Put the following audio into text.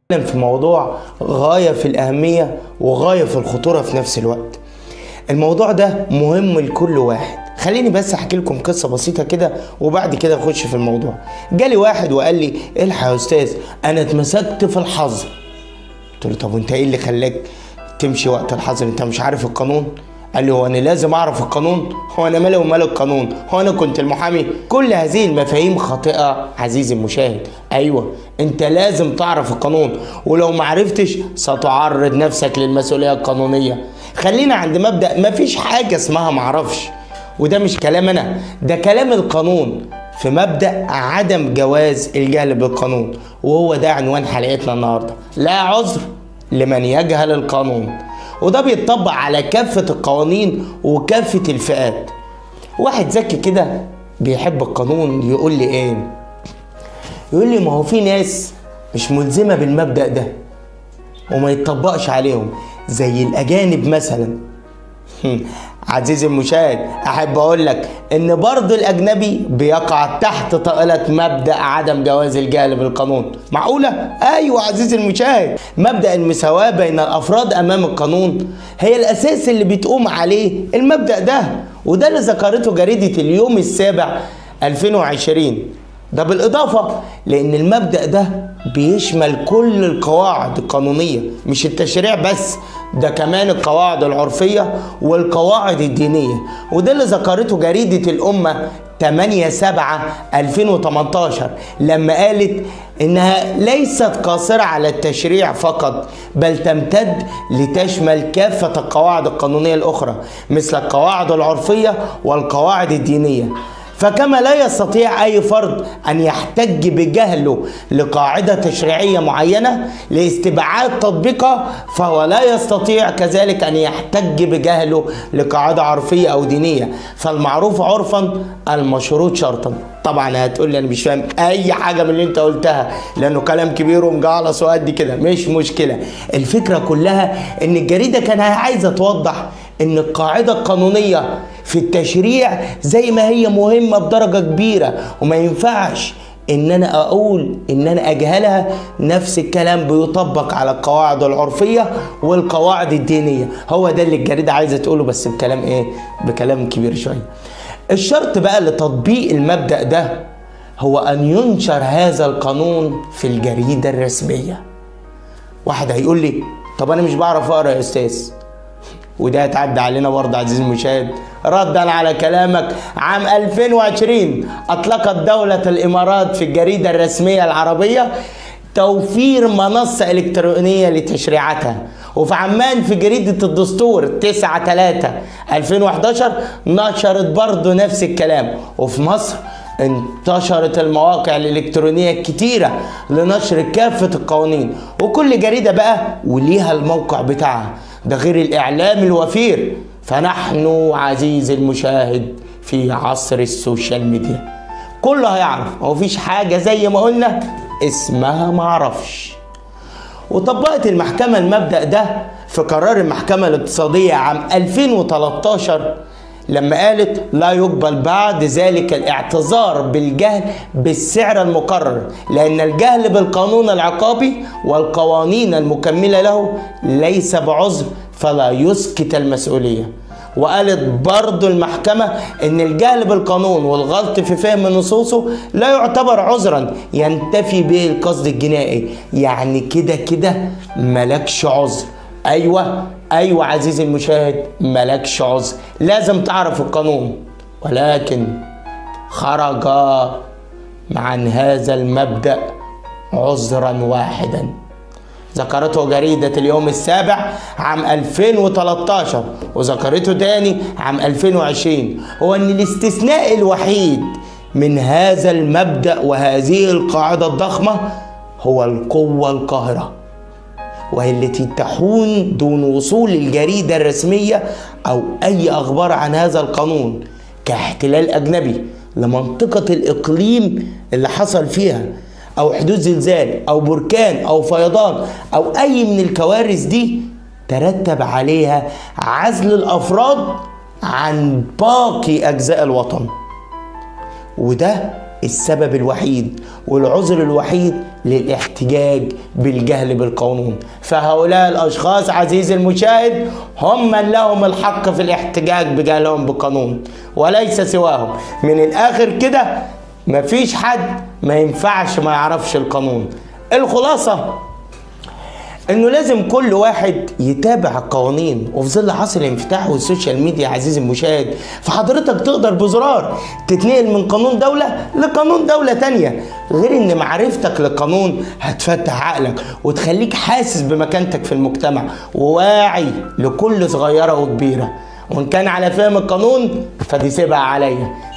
في موضوع غاية في الأهمية وغاية في الخطورة في نفس الوقت. الموضوع ده مهم لكل واحد. خليني بس احكي لكم قصة بسيطة كده وبعد كده اخش في الموضوع. جالي واحد وقال لي الحق يا استاذ انا اتمسكت في الحظر. قلت له طب وانت ايه اللي خلاك تمشي وقت الحظر؟ انت مش عارف القانون؟ قال لي هو انا لازم اعرف القانون؟ هو انا مالي ومال القانون؟ هو انا كنت المحامي؟ كل هذه المفاهيم خاطئة عزيزي المشاهد. ايوه انت لازم تعرف القانون، ولو ما عرفتش ستعرض نفسك للمسؤولية القانونية. خلينا عند مبدأ مفيش حاجة اسمها معرفش، وده مش كلام انا، ده كلام القانون في مبدأ عدم جواز الجهل بالقانون، وهو ده عنوان حلقتنا النهارده. لا عذر لمن يجهل القانون، وده بيتطبق على كافة القوانين وكافة الفئات. واحد ذكي كده بيحب القانون يقول لي ايه؟ يقول لي ما هو في ناس مش ملزمة بالمبدأ ده وما يتطبقش عليهم زي الأجانب مثلا. عزيزي المشاهد احب اقول لك ان برضه الاجنبي بيقع تحت طائله مبدا عدم جواز الجهل بالقانون. معقوله؟ ايوه عزيزي المشاهد، مبدا المساواه بين الافراد امام القانون هي الاساس اللي بتقوم عليه المبدا ده، وده اللي ذكرته جريده اليوم السابع 2020. ده بالاضافه لان المبدا ده بيشمل كل القواعد القانونيه، مش التشريع بس، ده كمان القواعد العرفيه والقواعد الدينيه، وده اللي ذكرته جريده الامه 8/7/2018 لما قالت انها ليست قاصره على التشريع فقط، بل تمتد لتشمل كافه القواعد القانونيه الاخرى مثل القواعد العرفيه والقواعد الدينيه. فكما لا يستطيع أي فرد أن يحتج بجهله لقاعدة تشريعية معينة لاستبعاد تطبيقها، فهو لا يستطيع كذلك أن يحتج بجهله لقاعدة عرفية أو دينية، فالمعروف عرفا المشروط شرطا. طبعا هتقول لي أنا مش فاهم أي حاجة من اللي أنت قلتها لأنه كلام كبير ومجعلص وقد كده. مش مشكلة، الفكرة كلها إن الجريدة كان عايزة توضح إن القاعدة القانونية في التشريع زي ما هي مهمة بدرجة كبيرة، وما ينفعش ان انا اقول ان انا اجهلها. نفس الكلام بيطبق على القواعد العرفية والقواعد الدينية. هو ده اللي الجريدة عايزة تقوله، بس بكلام ايه؟ بكلام كبير شوية. الشرط بقى لتطبيق المبدأ ده هو ان ينشر هذا القانون في الجريدة الرسمية. واحد هيقول لي طب انا مش بعرف اقرا يا استاذ، وده هتعدي علينا برضه عزيزي المشاهد. ردا على كلامك، عام 2020 أطلقت دولة الإمارات في الجريدة الرسمية العربية توفير منصة إلكترونية لتشريعاتها، وفي عمان في جريدة الدستور 9/3/2011 نشرت برضه نفس الكلام. وفي مصر انتشرت المواقع الإلكترونية الكتيرة لنشر كافة القوانين، وكل جريدة بقى وليها الموقع بتاعها، ده غير الإعلام الوفير. فنحن عزيزي المشاهد في عصر السوشيال ميديا، كله هيعرف، مفيش حاجة زي ما قلنا اسمها معرفش. وطبقت المحكمة المبدأ ده في قرار المحكمة الاقتصادية عام 2013 لما قالت لا يقبل بعد ذلك الاعتذار بالجهل بالسعر المقرر، لأن الجهل بالقانون العقابي والقوانين المكملة له ليس بعذر فلا يسقط المسؤولية. وقالت برضو المحكمة ان الجهل بالقانون والغلط في فهم نصوصه لا يعتبر عذرا ينتفي به القصد الجنائي، يعني كده كده ملكش عذر. ايوه عزيزي المشاهد، ملكش عذر، لازم تعرف القانون. ولكن خرج عن هذا المبدأ عذرا واحدا ذكرته جريدة اليوم السابع عام 2013 وذكرته تاني عام 2020، هو ان الاستثناء الوحيد من هذا المبدأ وهذه القاعدة الضخمة هو القوة القاهرة، وهي التي تحون دون وصول الجريدة الرسمية أو أي أخبار عن هذا القانون كاحتلال أجنبي لمنطقة الإقليم اللي حصل فيها، أو حدوث زلزال أو بركان أو فيضان أو أي من الكوارث دي ترتب عليها عزل الأفراد عن باقي أجزاء الوطن. وده السبب الوحيد والعذر الوحيد للاحتجاج بالجهل بالقانون. فهؤلاء الأشخاص عزيزي المشاهد هم من لهم الحق في الاحتجاج بجهلهم بالقانون وليس سواهم. من الآخر كده مفيش حد ما ينفعش ما يعرفش القانون. الخلاصة انه لازم كل واحد يتابع القوانين، وفي ظل عصر الانفتاح والسوشيال ميديا عزيزي المشاهد فحضرتك تقدر بزرار تتنقل من قانون دولة لقانون دولة تانية، غير ان معرفتك للقانون هتفتح عقلك وتخليك حاسس بمكانتك في المجتمع وواعي لكل صغيرة وكبيرة. وان كان على فهم القانون فدي سيبها عليا.